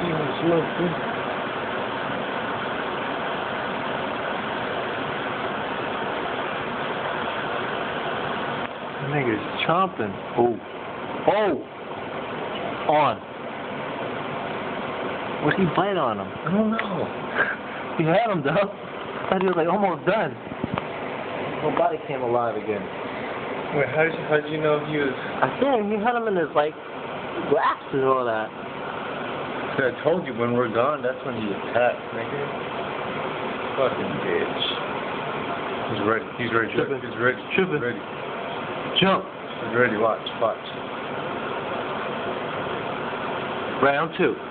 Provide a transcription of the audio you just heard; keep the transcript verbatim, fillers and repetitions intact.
Nigga's chomping. Oh. Oh! On. What did he bite on him? I don't know. He had him, though. I thought he was like almost done. Whole body came alive again. Wait, how did you, how did you know he was... I think he had him in his, like, glasses and all that. I told you when we're gone, that's when he attacked, nigga. Fucking bitch. He's ready. He's ready. Trippin'. He's ready. Trippin'. He's ready. Jump. He's ready. Watch. Watch. Round two.